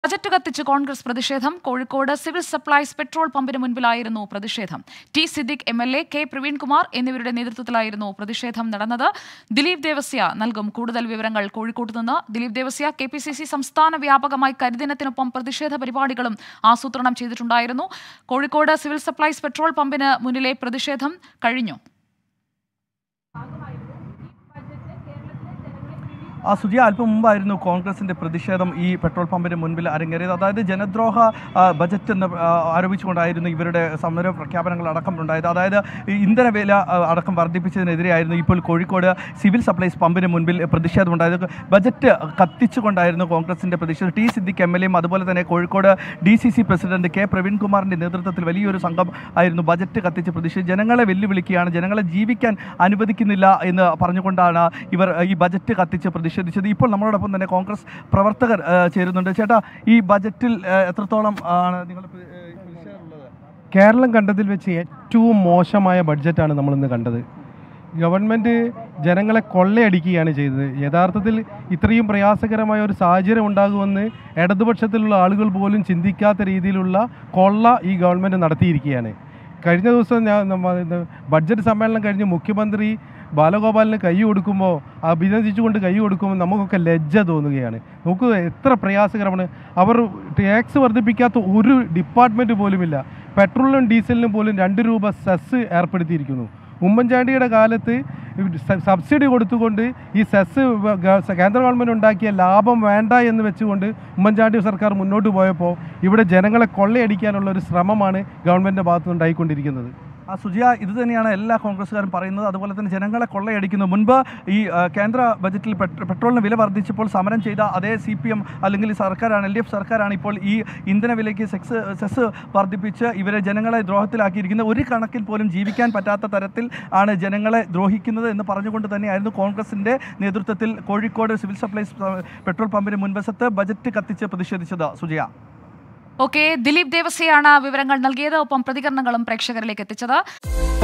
Budget കത്തിച്ച് കോൺഗ്രസ് പ്രതിഷേധം. Kozhikode civil supplies petrol പമ്പിന് മുൻപിലായിരുന്നു പ്രതിഷേധം. T Siddique MLA, K Praveenkumar എന്നിവരുടെ നേതൃത്വത്തിലായിരുന്നു പ്രതിഷേധം നടന്നത്. ദിലീപ് ദേവസ്യ നൽകും കൂടുതൽ വിവരങ്ങൾ കോഴിക്കോട്ട് നിന്ന്. ദിലീപ് ദേവസ്യ, KPCC സംസ്ഥാന വ്യാപകമായി കരിദിനത്തിനൊപ്പം പ്രതിഷേധ പരിപാടികളും ആസൂത്രണം ചെയ്തിട്ടുണ്ടായിരുന്നു. കോഴിക്കോട് സിവിൽ സപ്ലൈസ് പെട്രോൾ പമ്പിന് മുന്നിലെ പ്രതിഷേധം കഴിഞ്ഞു. സുജിയ, അല്പം മുമ്പായിരുന്നു കോൺഗ്രസിൻ്റെ പ്രതിഷേധം ഈ പെട്രോൾ പമ്പിന് മുൻപിൽ അരങ്ങേറിയത്. അതായത് ജനദ്രോഹ ബജറ്റ് എന്ന് ആരോപിച്ചുകൊണ്ടായിരുന്നു ഇവരുടെ സമര പ്രഖ്യാപനങ്ങൾ അടക്കം ഉണ്ടായത്. അതായത് ഇന്ധനവില അടക്കം വർദ്ധിപ്പിച്ചതിനെതിരെയായിരുന്നു ഇപ്പോൾ കോഴിക്കോട് സിവിൽ സപ്ലൈസ് പമ്പിന് മുൻപിൽ പ്രതിഷേധമുണ്ടായത്. ബജറ്റ് കത്തിച്ചുകൊണ്ടായിരുന്നു കോൺഗ്രസിൻ്റെ പ്രതിഷേധം. ടി സിദ്ദിഖ് MLA യും അതുപോലെ തന്നെ കോഴിക്കോട് DCC പ്രസിഡന്റ് കെ പ്രവീൺകുമാറിൻ്റെ നേതൃത്വത്തിൽ വലിയൊരു സംഘം ആയിരുന്നു ബജറ്റ് കത്തിച്ച് പ്രതിഷേധിച്ച് ജനങ്ങളെ വെല്ലുവിളിക്കുകയാണ്, ജനങ്ങളെ ജീവിക്കാൻ അനുവദിക്കുന്നില്ല എന്ന് പറഞ്ഞുകൊണ്ടാണ് ഇവർ ഈ ബജറ്റ് കത്തിച്ച് പ്രതിഷേധിച്ചത്. ഇപ്പോൾ നമ്മളോടൊപ്പം തന്നെ കോൺഗ്രസ് പ്രവർത്തകർ ചേരുന്നുണ്ട്. ചേട്ടാ, ഈ ബജറ്റിൽ എത്രത്തോളം ആണ് നിങ്ങൾ പ്രതിഷേധമുള്ളത്? കേരളം കണ്ടതിൽ വെച്ച് ഏറ്റവും മോശമായ ബഡ്ജറ്റാണ് നമ്മളിന്ന് കണ്ടത്. ഗവൺമെൻറ് ജനങ്ങളെ കൊള്ളയടിക്കുകയാണ് ചെയ്തത്. യഥാർത്ഥത്തിൽ ഇത്രയും പ്രയാസകരമായ ഒരു സാഹചര്യം ഉണ്ടാകുമെന്ന് ഇടതുപക്ഷത്തിലുള്ള ആളുകൾ പോലും ചിന്തിക്കാത്ത രീതിയിലുള്ള കൊള്ള ഈ ഗവൺമെൻറ് നടത്തിയിരിക്കുകയാണ്. കഴിഞ്ഞ ദിവസം ബഡ്ജറ്റ് സമ്മേളനം കഴിഞ്ഞ് മുഖ്യമന്ത്രി ബാലഗോപാലിന് കൈ കൊടുക്കുമ്പോൾ, അഭിനന്ദിച്ചുകൊണ്ട് കൈ കൊടുക്കുമ്പോൾ നമുക്കൊക്കെ ലജ്ജ തോന്നുകയാണ്. നോക്കുക, എത്ര പ്രയാസകരമാണ്. അവർ ടാക്സ് വർദ്ധിപ്പിക്കാത്ത ഒരു ഡിപ്പാർട്ട്മെൻറ്റ് പോലുമില്ല. പെട്രോളിനും ഡീസലിനും പോലും 2 രൂപ സെസ് ഏർപ്പെടുത്തിയിരിക്കുന്നു. ഉമ്മൻചാണ്ടിയുടെ കാലത്ത് സബ്സിഡി കൊടുത്തുകൊണ്ട് ഈ സെസ് കേന്ദ്ര ഗവൺമെൻറ് ഉണ്ടാക്കിയ ലാഭം വേണ്ട എന്ന് വെച്ചുകൊണ്ട് ഉമ്മൻചാണ്ടി സർക്കാർ മുന്നോട്ട് പോയപ്പോൾ ഇവിടെ ജനങ്ങളെ കൊള്ളയടിക്കാനുള്ള ഒരു ശ്രമമാണ് ഗവൺമെൻറ്റിൻ്റെ ഭാഗത്ത് ഉണ്ടായിക്കൊണ്ടിരിക്കുന്നത്. സുജിയ, ഇത് തന്നെയാണ് എല്ലാ കോൺഗ്രസ്സുകാരും പറയുന്നത്. അതുപോലെ തന്നെ ജനങ്ങളെ കൊള്ളയടിക്കുന്നു. മുൻപ് ഈ കേന്ദ്ര ബജറ്റിൽ പെട്രോളിന് വില വർദ്ധിച്ചപ്പോൾ സമരം ചെയ്ത അതേ CPM അല്ലെങ്കിൽ സർക്കാരാണ്, LDF സർക്കാരാണ് ഇപ്പോൾ ഈ ഇന്ധനവിലയ്ക്ക് സെസ് വർദ്ധിപ്പിച്ച് ഇവരെ ജനങ്ങളെ ദ്രോഹത്തിലാക്കിയിരിക്കുന്നത്. ഒരു കണക്കിൽ പോലും ജീവിക്കാൻ പറ്റാത്ത തരത്തിൽ ആണ് ജനങ്ങളെ ദ്രോഹിക്കുന്നത് എന്ന് പറഞ്ഞുകൊണ്ട് തന്നെയായിരുന്നു കോൺഗ്രസിൻ്റെ നേതൃത്വത്തിൽ കോഴിക്കോട് സിവിൽ സപ്ലൈസ് പെട്രോൾ പമ്പിന് മുൻവശത്ത് ബജറ്റ് കത്തിച്ച് പ്രതിഷേധിച്ചത്. സുജിയ. ദിലീപ് ദേവസ്യയാണ് വിവരങ്ങൾ നൽകിയത്. ഒപ്പം പ്രതികരണങ്ങളും പ്രേക്ഷകരിലേക്ക് എത്തിച്ചത്.